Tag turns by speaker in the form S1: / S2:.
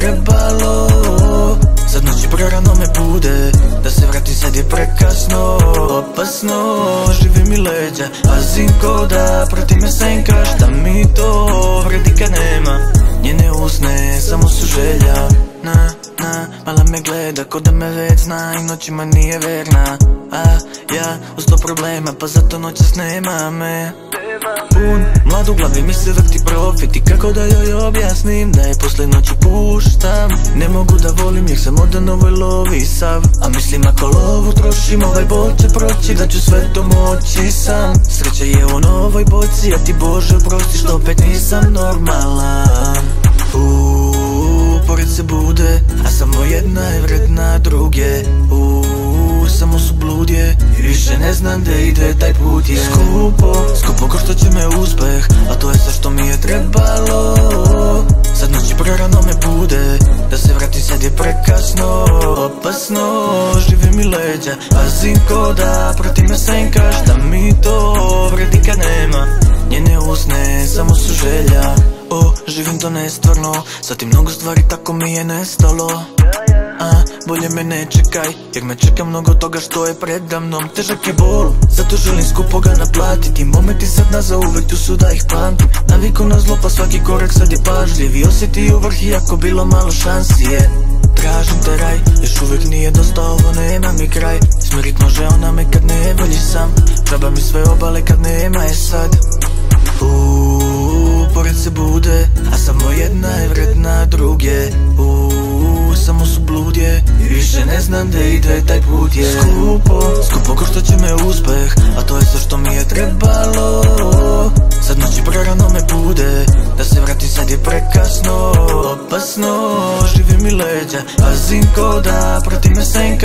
S1: trebalo. Sad noći prerano me bude, da se vratim sad je prekasno. Opasno, živi mi leđa, pazim ko da protiv me senka. Šta mi to vredi kad nema njene usne, samo su želja. Mala me gleda ko da me već zna i noćima nije verna. A ja u 100 problema, pa zato noćas nema me. Pun mlad u glavi mi se vrti profit i kako da joj objasnim da je posle noći puštam. Ne mogu da volim jer sam odan ovoj lovi sav, a mislim ako lovu trošim ovaj bol će proći, da ću sve to moći sam. Sreća je u novoj boci, a ti Bože oprosti što opet nisam normalan. Pored se bude, a samo jedna je vredna druge. Samo su bludje i više ne znam gde ide taj put je. Skupo ko što će me uspeh, a to je sve što mi je trebalo. Sad noći prerano me bude, da se vratim sad je prekasno. Opasno, živi mi leđa, pazim ko da protiv me senka. Šta mi to vredi kad nema njene usne, samo su želja. Živim to nestvarno, sad ti mnogo stvari tako mi je nestalo. Bolje me ne čekaj, jer me čeka mnogo toga što je predamnom. Težak je bol, zato želim skupo ga naplatiti. Momenti sad nas zauvek tu su da ih pamtim. Naviku na zlo pa svaki korak sad je pažljiv i osjeti u vrh iako bilo malo šansi je. Tražim te raj, još uvek nije dosta, ovo nema mi kraj. Smirit može ona me kad ne volji sam, džaba mi sve obale kad nema je sad. Pored se bude, a samo jedna je vredna druge. Samo su bludje i više ne znam gde ide taj put je. Skupo ko što će me uspeh, a to je sve što mi je trebalo. Sad noći prerano me bude, da se vratim sad je prekasno. Opasno, živi mi leđa, pazim ko da protiv me senka.